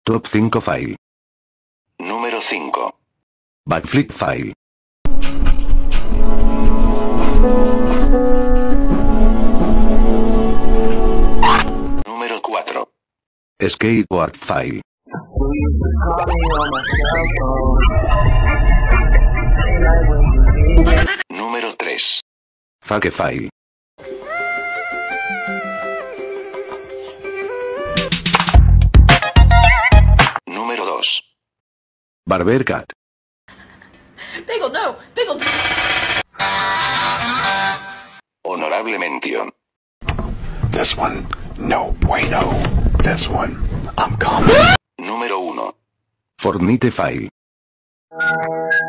Top 5 file. Número 5. Backflip file. Número 4. Skateboard file. Número 3. Fake file. Número 2. Barber cat. Bagel, no! Bagel! Honorable mención. This one, no bueno. This one, I'm coming. Número 1. Fortnite file.